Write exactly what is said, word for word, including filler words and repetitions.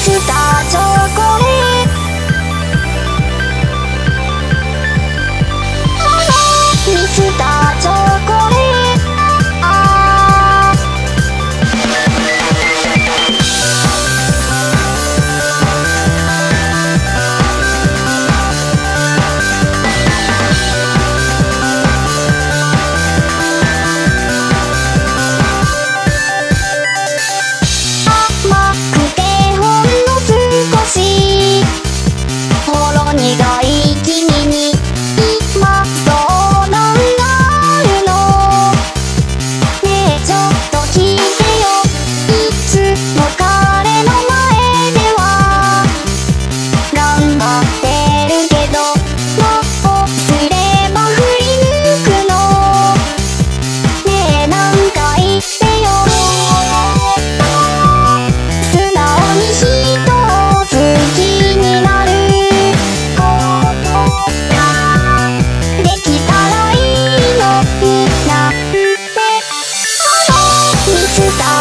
スターチョコレートミスターチョコレートあ甘くてほんの少しほろ苦い君に今相談があるのねえちょっと聞いてよいつも彼の前では頑張ってるけどどうすれば振り抜くのねえなんか言ってよ素直に人を好きになることができたらいいのになんてミスター